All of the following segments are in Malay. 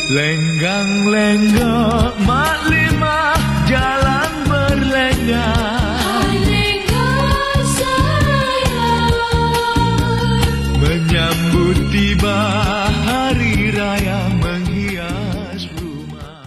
Lenggang-lenggok mak lima jalan berlenggak, lenggak sayang, menyambut tiba hari raya menghias rumah.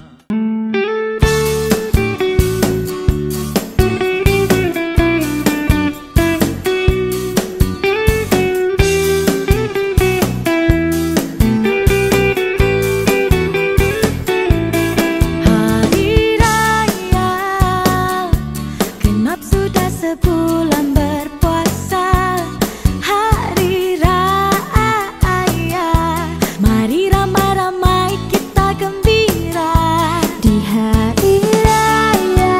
Sebulan berpuasa, hari raya, mari ramai-ramai kita gembira. Di hari raya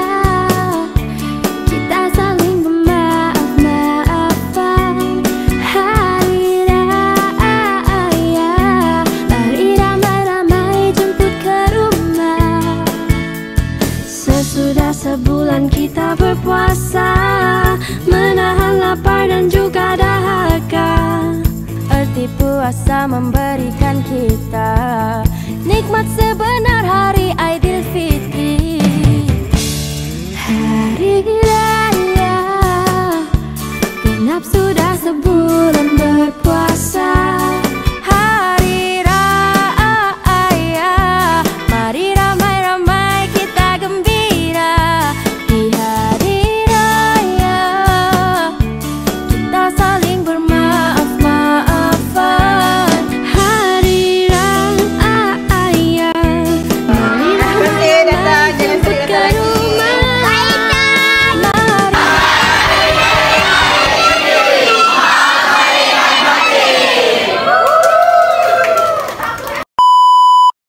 kita saling bermaaf-maafan. Hari raya, mari ramai-ramai jemput ke rumah. Sesudah sebulan kita berpuasa, menahan lapar dan juga dahaga. Arti puasa memberikan kita nikmat sebenar hari Aidilfitri. Hari raya genap sudah sebulan berpuasa.